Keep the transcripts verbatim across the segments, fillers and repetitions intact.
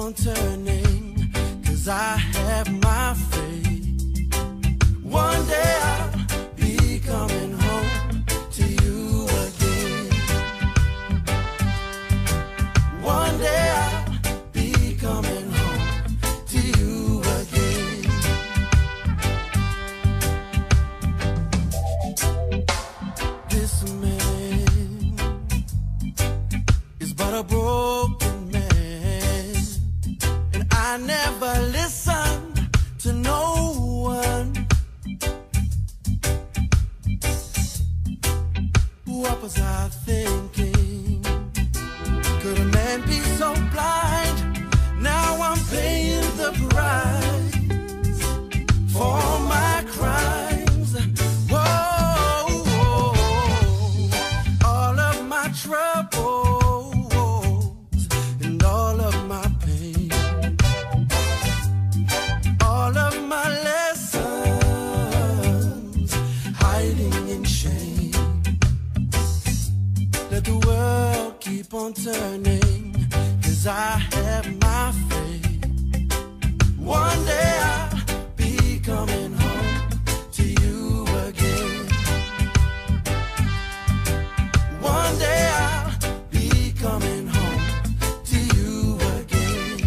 on turning, 'cause I have my faith. One day I'll be coming home to you again. One day I'll be coming home to you again. This man is but a broken man, and I never listened to no one. What was I thinking? Could a man be so blind? Now I'm paying the price for my crimes. Whoa, all of my troubles and all of my pain, all of my lessons hiding in shame. Let the world keep on turning, 'cause I have my faith. One day I'll be coming home to you again. One day I'll be coming home to you again.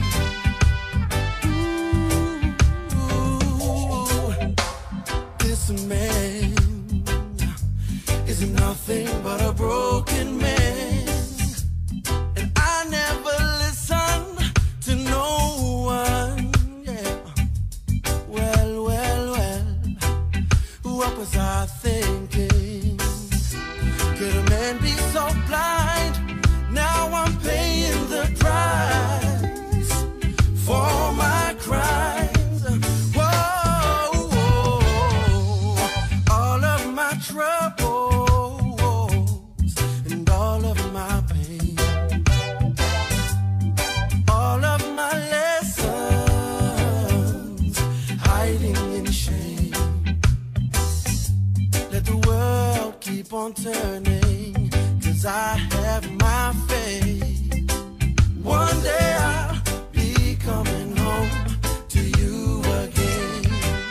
Ooh, this man is nothing but a broken man, and I never listened to no one. Yeah. Well, well, well, what was I thinking? Could a man be so blind? Now I'm paying the price for my crimes. Whoa, all of my troubles and all of my pain, all of my lessons hiding in shame. Let the world keep on turning, 'cause I have my faith. One day I'll be coming home to you again.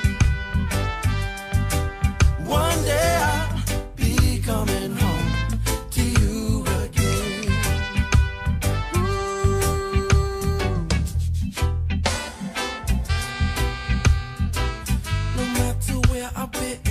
One day I'll be coming home to you again. Ooh. No matter where I've been,